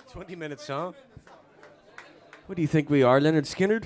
20-minute song? What do you think we are, Leonard Skinner?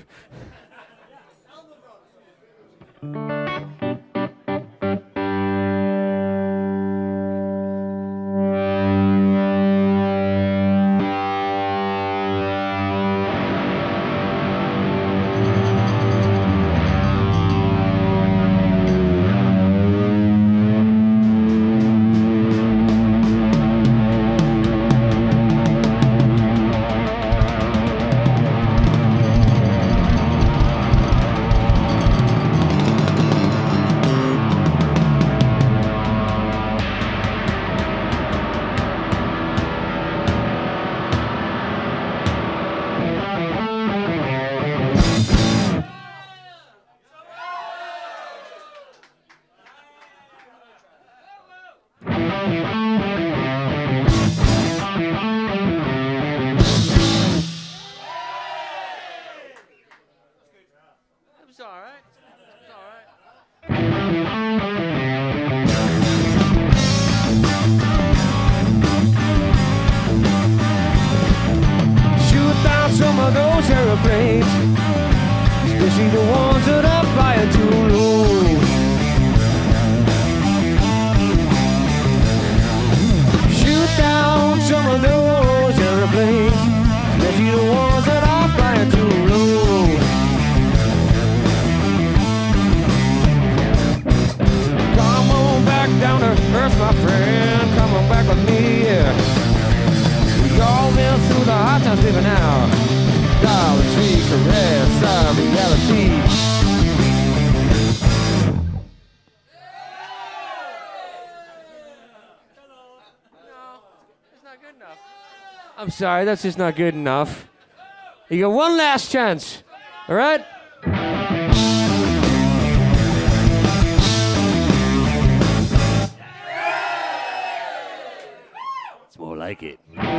I'm sorry, that's just not good enough. You got one last chance, all right? It's more like it.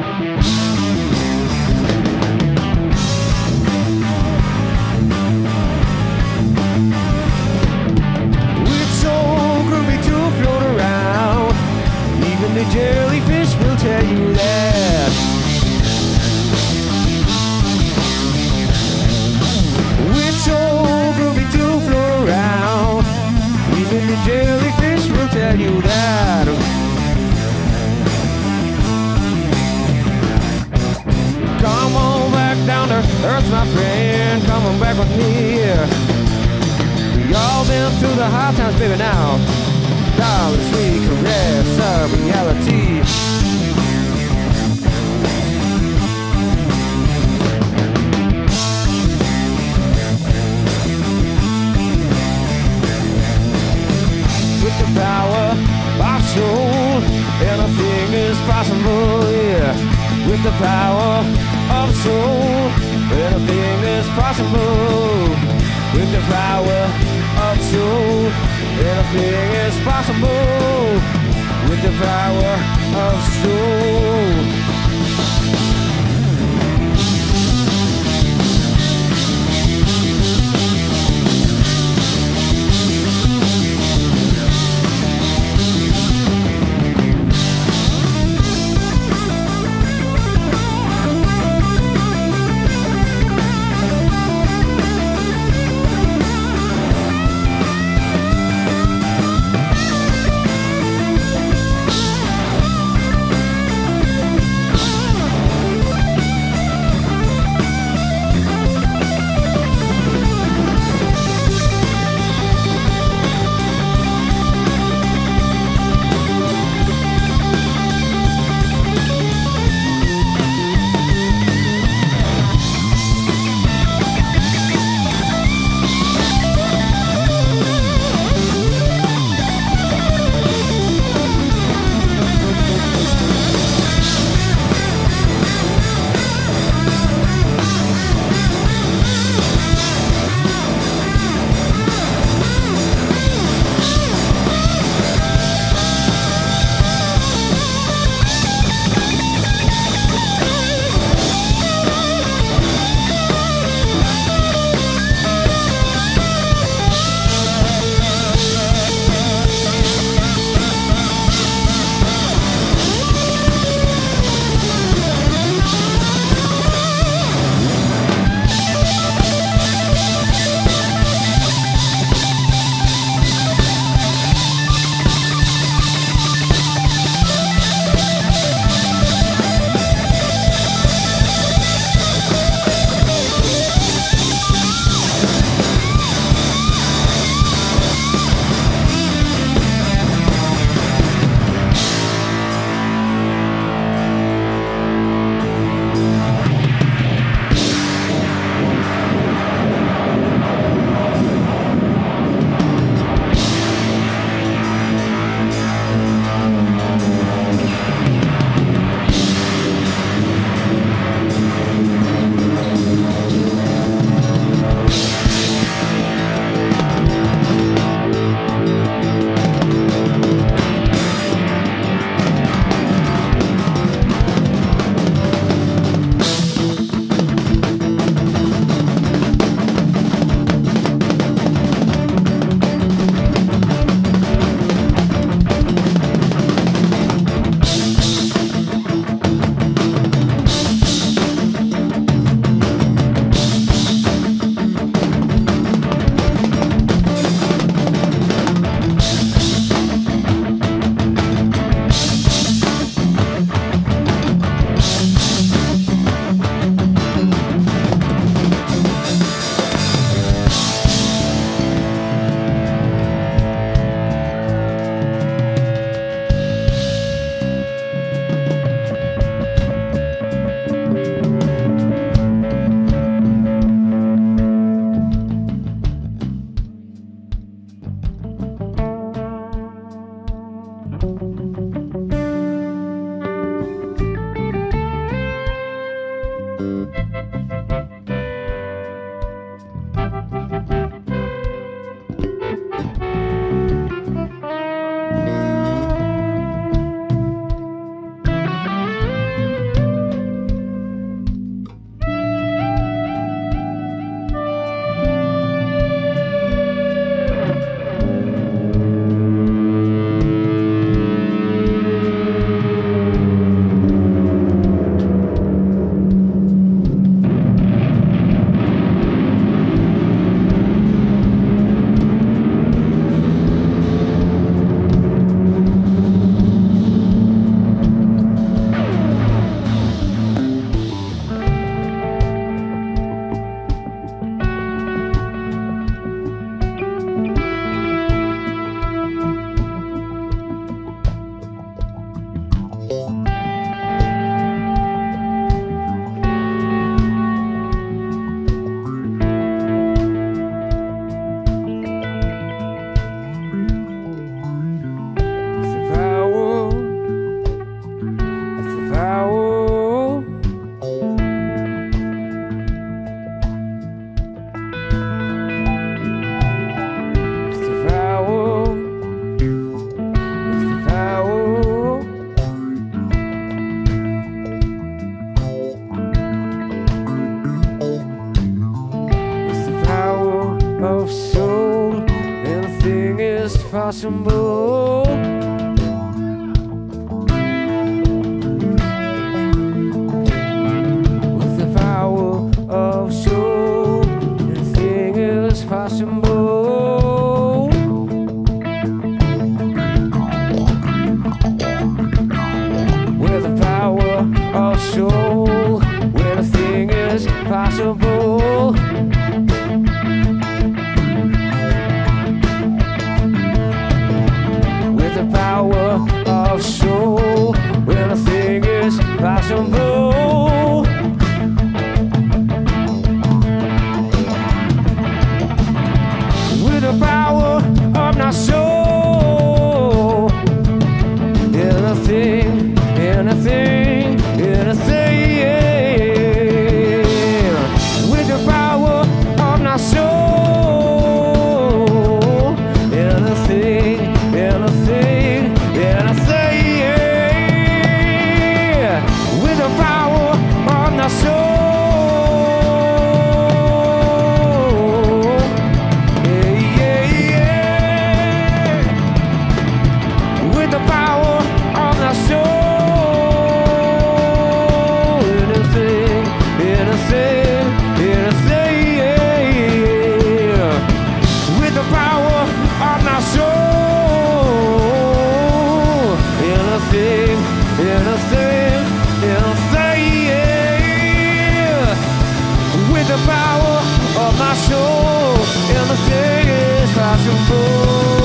It's so groovy to float around. Even the jellyfish will tell you that. So groovy to float around. Even the jellyfish will tell you that. Come on back down to earth, my friend. Come on back with me. We all been through the hard times, baby, now. Darling, sweet caress of reality. With the power of soul, anything is possible, yeah. With the power of soul, anything is possible. With the power of soul, anything is possible. With the power of soul. possible. With the power of soul, anything is possible. With the power of soul, anything is possible. With the power of soul, anything is possible. With the power of my soul, anything, anything, anything. With the power of my soul, anything, anything, anything. With the power of my soul. With the power of my soul, anything, anything, anything. With the power of my soul, anything, anything, anything. With the power of my soul, anything is possible.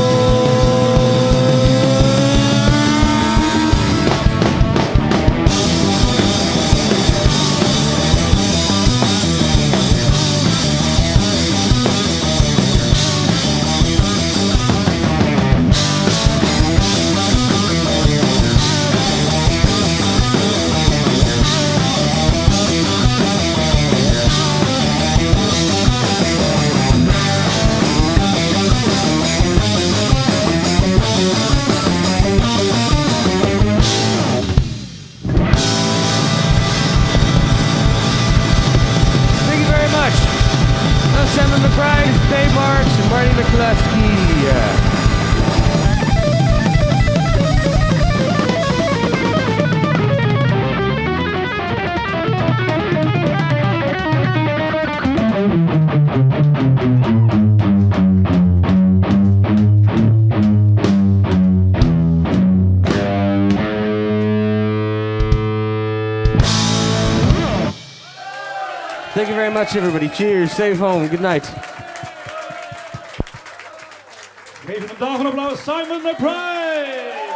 McBride, Dave Marks, and Marty McClosky. Thank you very much, everybody. Cheers. Stay home. Good night. Geef hem een applaus, Simon McBride.